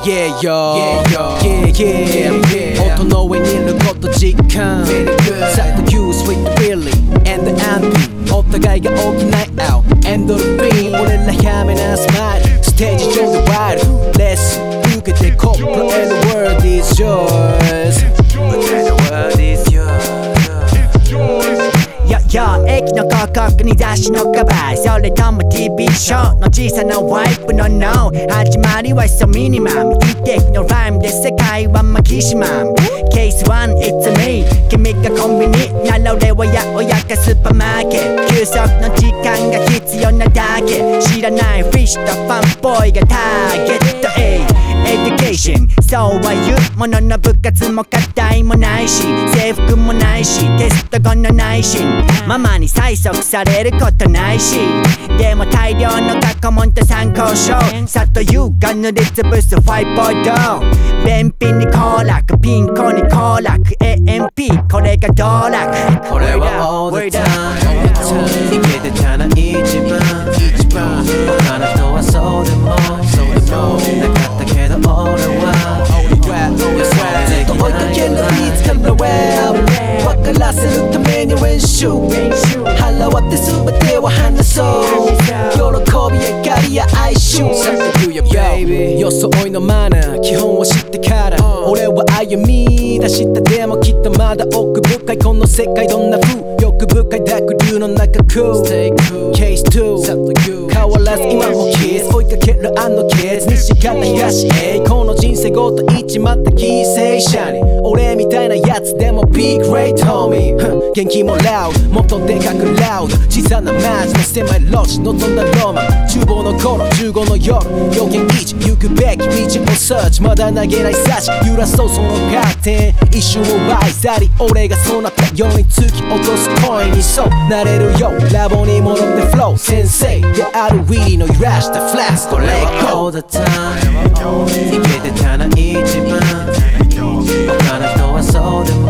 Yeah yo Yeah yeah 音の上にいること実感 Sato sweet really and the ANPYO お互いが大きな青エンドルフィン俺らやめなスマイルステージ上でワイルドレッスン受けてコップ and the world is yours And the world is yours 駅の広告に雑誌のカバーそれとも TV ショーの小さなワイプのノー始まりはそうミニマム一滴のライムで世界はマキシマムケース1 It's me 君がコンビニなら俺はやおやかスーパーマーケット休息の時間が必要なだけ知らないフィッシュとファンボーイがターゲットエデュケーションそうは言うものの部活も課題もないし制服もないしテスト後の内心ママに催促されることないしでも大量の過去問と参考書サトユが塗りつぶすホワイトボード便秘に行楽ピンコに行楽 ANP これが道楽これは all the time いけてたな一番他の人はそうでもなかったけど俺はずっと追いかけるビーツから分からせるために練習腹割って全てを話そう喜びや怒りや哀愁装いのマナー基本を知ってから俺は歩み出したでもきっとまだ奥深いこの世界どんな風欲深い濁流の中 Cool Case 2変わらず今もキス追いかけるあのケツ西から東へこの人生ごと一まった犠牲者に俺みたいなやつでもビッグレイトhomie元気もラウドもっとでかくラウド小さな街の狭い路地望んだロマン厨房の頃15の夜予言1行くべき道をサーチまだ投げないサチ揺らそうそのカーテン一瞬を愛さり俺がそうなったように突き落とす声にそうなれるよラボに戻ってフロー先生であるウィリーの揺らしたフラスコレッコ All the time いけてたな一番他の人はそうでも